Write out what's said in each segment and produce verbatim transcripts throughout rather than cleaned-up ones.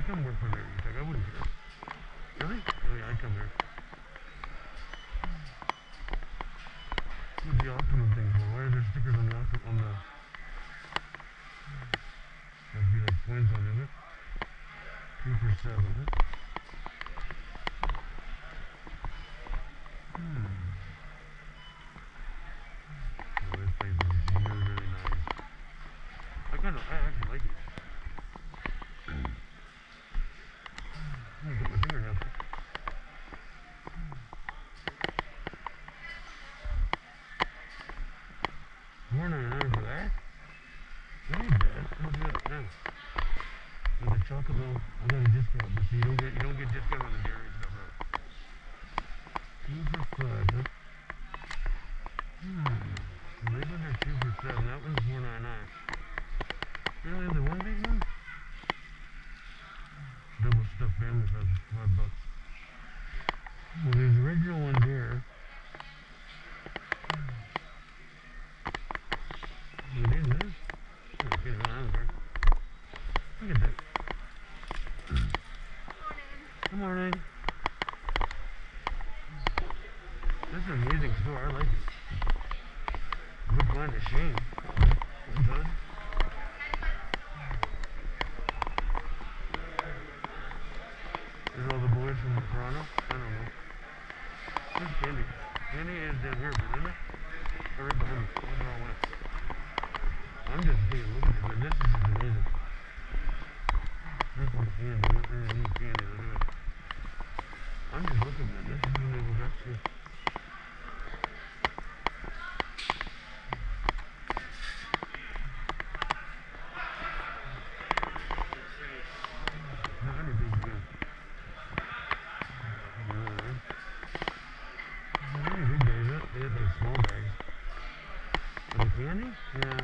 I'd come work for their Uteck. I wouldn't care. Really? Oh yeah, I'd come here. What's the optimum thing for? Why are there stickers on the optimum on the? Must be like points on, is it? Two for seven, is it? Hmm. Oh, this place is really, really nice. I kind of, I actually like it. I'm gonna get my fingernails. four ninety-nine for that? That ain't bad. How much is that now? With the chocolate milk, I got a discount, but see, you don't get you don't get discount on the dairy stuff now. Two for five, huh? Hmm. These ones are two for seven. That one's four ninety-nine. Really, the one big one? Double stuffed family for five bucks. Well, there's original ones here. What is this? Oh, okay, well, I don't care. Look at that. Good morning. This is an amazing store. I like it. We're going to shame. Well done. There's all the boys from Toronto. I don't know. Where's Candy? Candy is down here, but isn't it? Or right behind me. I wonder all went. I'm just taking a look at it, but this is just amazing. This is Candy. I don't need Candy. Look at it. I'm just looking at this. This is an able dress too. Not any big deal. Not any big bags. They have like small bags. For the candy? Yeah.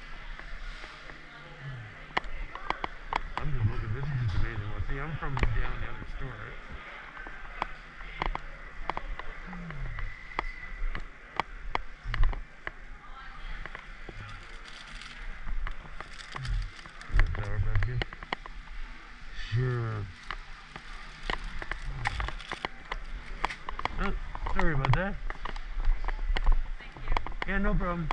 I'm just looking. This is just amazing. Well, see, I'm from down the other store, right? Sour Patch Kids? Sure. Oh, sorry about that. Thank you. Yeah, no problem.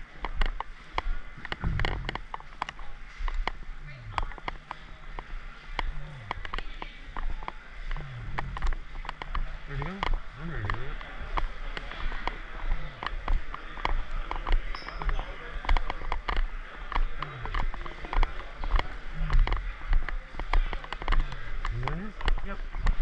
Ready to go? I'm ready to go. You want it? Yep.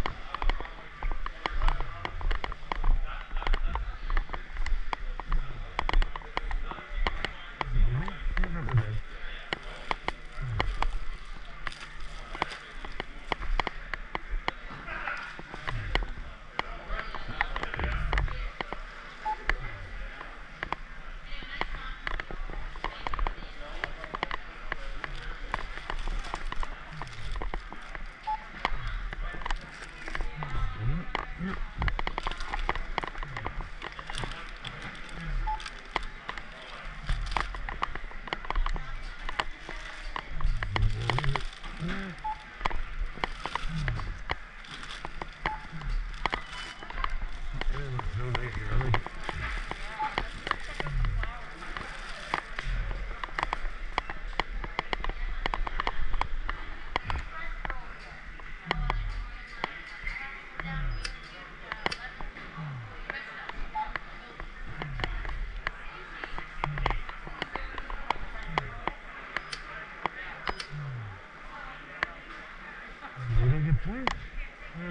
Points? Oh.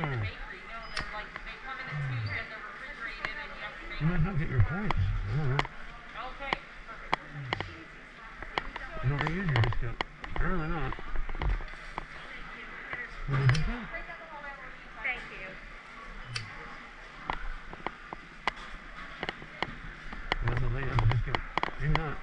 You might not get your points. I don't know. Okay. You don't use your discount. Apparently not. What did you say? Thank you. Unless I let you have a discount. Maybe not.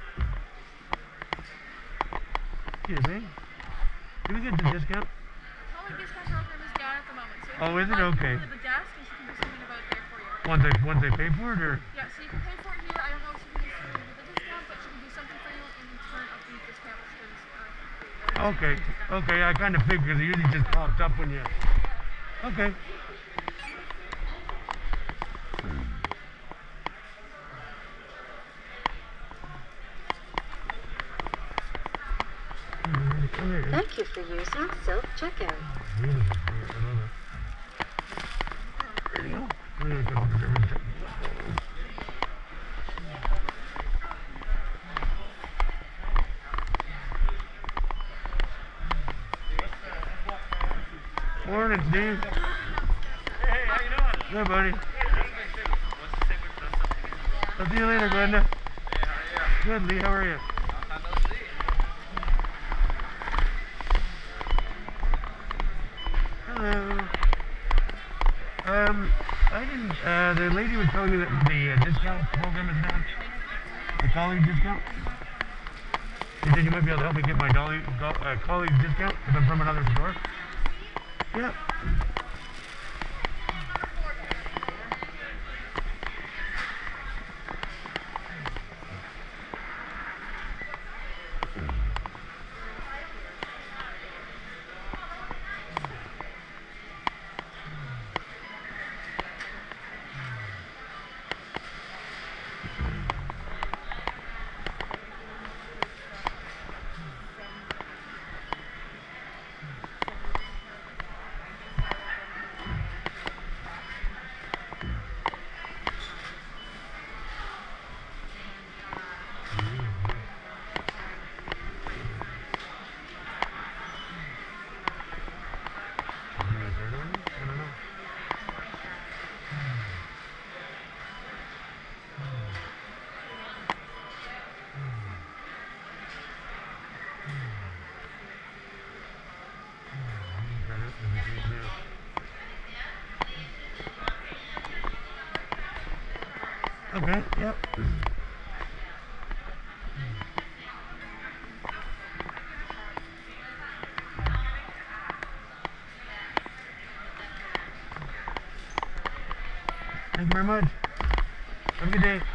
Excuse me. Did we get the discount? Oh, the discount program is down at the moment. So Oh, is it? Okay. To the desk, and she can do something about it there for you. Once they, once they pay for it, or? Yeah, so you can pay for it here. I don't know if she can do the discount, but she can do something for you in turn of the discount. Because, uh, Okay, okay, I kind of figured because it usually just pops up when you... Okay. Thank you for using self-checkout. Beautiful store, I love it. There you go. I'm gonna go over there and check. Morning, Steve. Hey, how you doing? Good, buddy. What's the same with something? I'll see you later, Glenda. Hey, how are you? Good, Lee. How are you? I know see. Hello. Um, I didn't, uh, the lady was telling me that the uh, discount program is down. The colleague discount. She said you might be able to help me get my dolly, go, uh, colleague discount if I'm from another store. Yeah. Okay, yep. Thank you very much. Have a good day.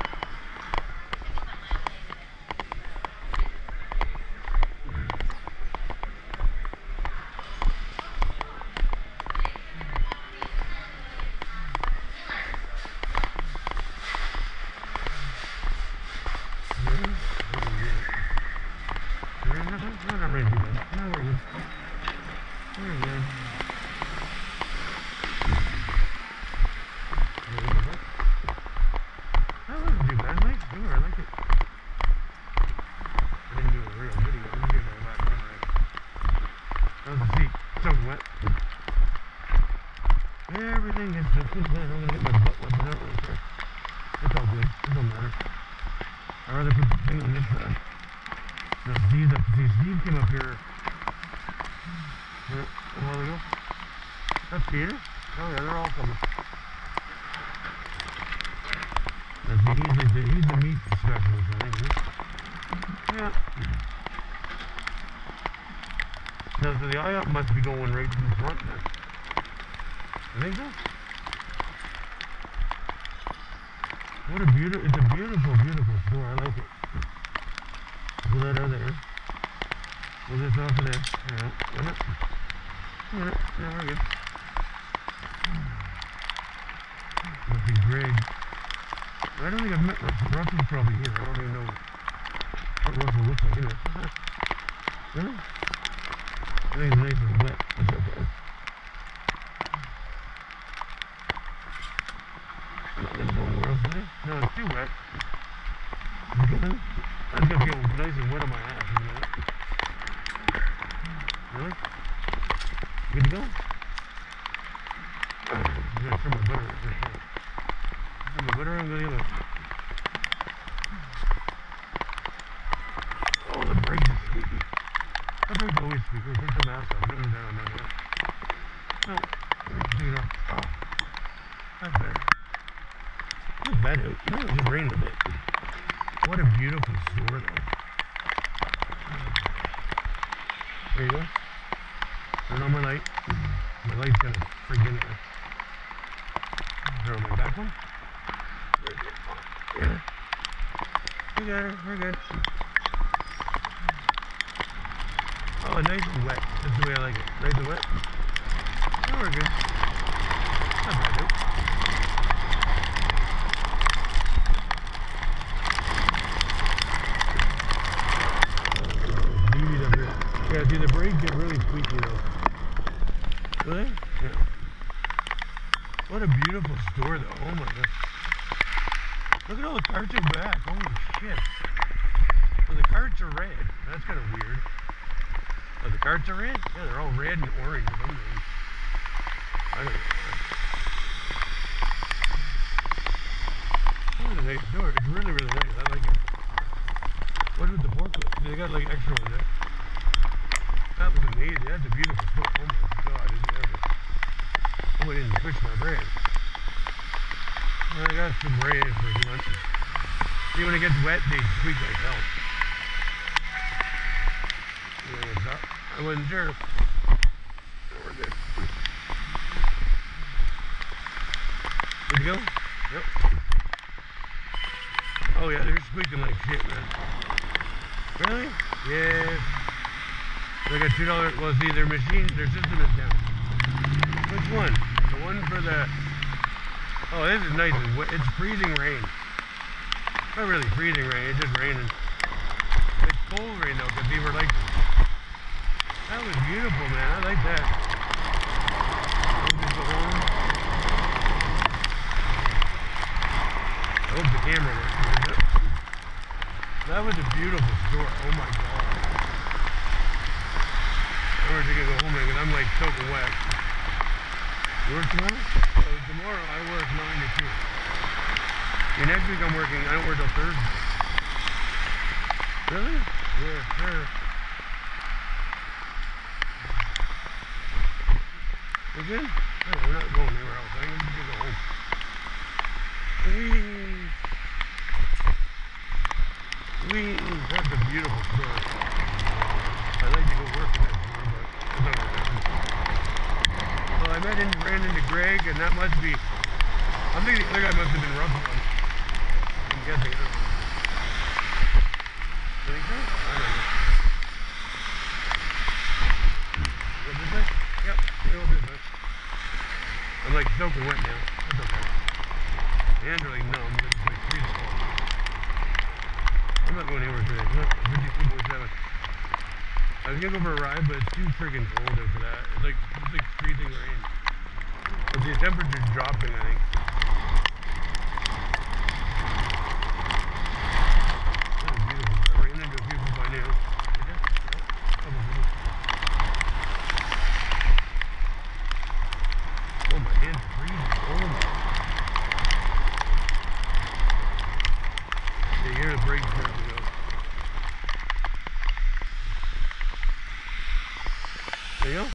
Everything is just I'm gonna get my butt whipped out right there. It's all good. It don't matter. I'd rather put the thing on this side. No, Steve, see, Steve came up here yeah, a while ago. That's Peter. Oh yeah, they're all coming. That's the, he's, like the, he's the meat specialist, I think. Huh? Yeah. No, so the I O P must be going right to the front then. I think so. What a beautiful, it's a beautiful, beautiful store. I like it. Pull that out of there. Pull this off of there. Yeah, got it. Got it. Yeah, we're good. Must be Greg. I don't think I've met Russell. Russell's probably here. I don't even know what Russell looks like anyway. Really? I think it's nice and wet. That's okay. No, it's too wet. That's gonna feel nice and wet on my ass, you know that? Really? Good to go? I'm gonna throw my butter in there. Throw my butter and go the other way. Oh, the brakes is squeaky. The brakes always squeaky. Take the mask off. Put them down on that. No. Take it off. Oh. That's better. Not bad out. No, it just rained a bit. What a beautiful store though. There you go. Turn on my light. My light's kind of freaking out. Turn on my back one. Yeah. We got her. We're good. Oh, nice and wet. That's the way I like it. Nice and wet. Oh, we're good. Not bad, though. Beauty up here. Yeah, see, the brakes get really squeaky though. Really? Yeah. What a beautiful store though. Oh my god. Look at all the carts in back. Holy shit. So the carts are red. That's kind of weird. Oh, the carts are red? Yeah, they're all red and orange or something. I don't know. That was a nice store. It's really, really nice. I like it. What with the forklift? They got like extra ones there. That was amazing. That's a beautiful store. Oh my god, isn't it ever? Oh, I didn't switch my brand. I got some brands for you know. See, when it gets wet, they squeak like hell. I wasn't sure. We're good. Good to go? Yep. Oh yeah, they're squeaking like shit, man. Really? Yeah. They got two dollars. Well, see, their machine, their system is down. Which one? The one for the. Oh, this is nice and wet. It's freezing rain. Not really freezing rain. It's just raining. It's cold rain though, because we were like. That was beautiful, man. I like that. Go home. I hope the camera works. That was a beautiful store. Oh my god. I'm ready to go home because I'm like soaking wet. You work tomorrow? So tomorrow I work nine to two. See, next week I'm working. I don't work till Thursday. Really? Yeah, sure. We're good? No, we're not going anywhere else. I think we can go home. Whee! Whee! That's a beautiful store. I'd like to go work in that store, but it's not gonna happen. Well, I met and ran into Greg, and that must be. I think the other guy must have been rough on. I'm guessing. I don't know. You think so? I don't know. Go this way? Yep, go this way. I'm like soaking wet now. That's okay. My hands are like numb. It's like freezing cold. I'm not going anywhere today. It's not fifty-two point seven. I was gonna go for a ride, but it's too friggin' cold out for that. It's like it's like freezing rain. But the temperature's dropping, I think. That's beautiful. I ran into a few people I knew. Oh, my hands are freezing. Oh my. Yeah, you're the brake start to go. There you go.